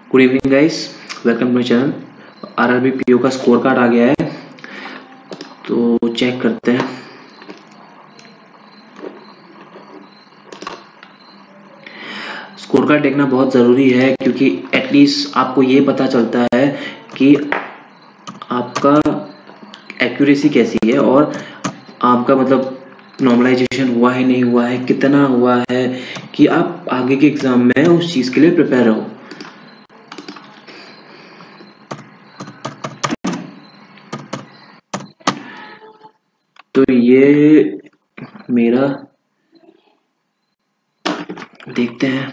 Good evening guys, welcome to my channel. RRB PO का score card आ गया है, तो चेक करते हैं। स्कोर कार्ड देखना बहुत ज़रूरी है क्योंकि एटलीस्ट आपको ये पता चलता है कि आपका एक्यूरेसी कैसी है और आपका मतलब नॉर्मलाइजेशन हुआ है नहीं हुआ है, कितना हुआ है, कि आप आगे के एग्ज़ाम में उस चीज़ के लिए प्रिपेयर रहो। तो ये मेरा देखते हैं।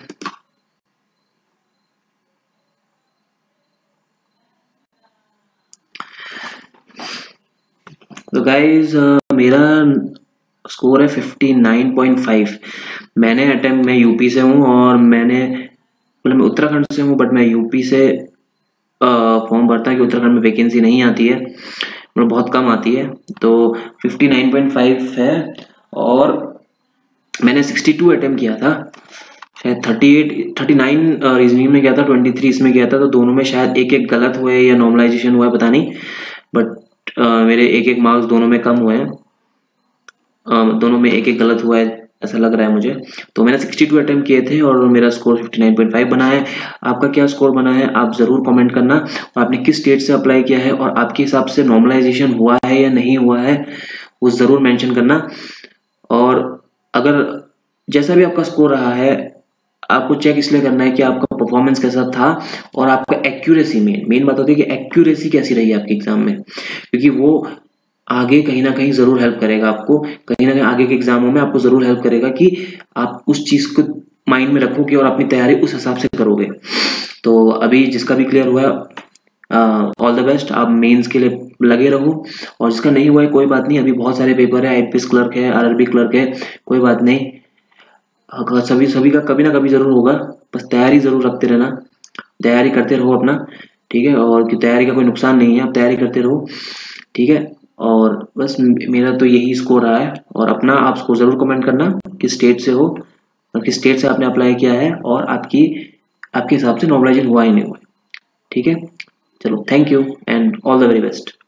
तो गाइज मेरा स्कोर है 59.5। मैंने अटेम्प्ट, मैं यूपी से हूँ और मैं उत्तराखंड से हूँ, बट मैं यूपी से फॉर्म भरता है कि उत्तराखंड में वैकेंसी नहीं आती है, मतलब बहुत कम आती है। तो 59.5 है और मैंने 62 अटेम्प्ट किया था, शायद 39 रीजनिंग में गया था, 23 इसमें गया था। तो दोनों में शायद एक एक गलत हुए या नॉर्मलाइजेशन हुआ है, पता नहीं, बट मेरे एक एक मार्क्स दोनों में कम हुए हैं। दोनों में एक एक गलत हुआ है ऐसा लग रहा है मुझे। तो मैंने 62 अटेम्प्ट किए थे और मेरा स्कोर 59.5 बना है। आपका क्या स्कोर बना है आप ज़रूर कमेंट करना, और आपने किस स्टेट से अप्लाई किया है और आपके हिसाब से नॉर्मलाइजेशन हुआ है या नहीं हुआ है वो ज़रूर मेंशन करना। और अगर जैसा भी आपका स्कोर रहा है, आपको चेक इसलिए करना है कि आपका परफॉर्मेंस कैसा था और आपका एक्यूरेसी, मेन बात होती है कि एक्यूरेसी कैसी रही आपके एग्जाम में, क्योंकि वो आगे कहीं ना कहीं जरूर हेल्प करेगा आपको, कहीं ना कहीं आगे के एग्जामों में आपको जरूर हेल्प करेगा कि आप उस चीज को माइंड में रखोगे और अपनी तैयारी उस हिसाब से करोगे। तो अभी जिसका भी क्लियर हुआ है, ऑल द बेस्ट, आप मेंस के लिए लगे रहो। और जिसका नहीं हुआ है कोई बात नहीं, अभी बहुत सारे पेपर है, आईपीएस क्लर्क है, आरआरबी क्लर्क है, कोई बात नहीं। सभी सभी का कभी ना कभी जरूर होगा, बस तैयारी जरूर रखते रहना, तैयारी करते रहो अपना, ठीक है। और कि तैयारी का कोई नुकसान नहीं है, आप तैयारी करते रहो, ठीक है। और बस मेरा तो यही स्कोर रहा है। और अपना आप स्कोर जरूर कमेंट करना, किस स्टेट से हो और किस स्टेट से आपने अप्लाई किया है और आपके हिसाब से नॉर्मलाइजेशन हुआ ही नहीं हुआ है, ठीक है। चलो, thank you and all the very best.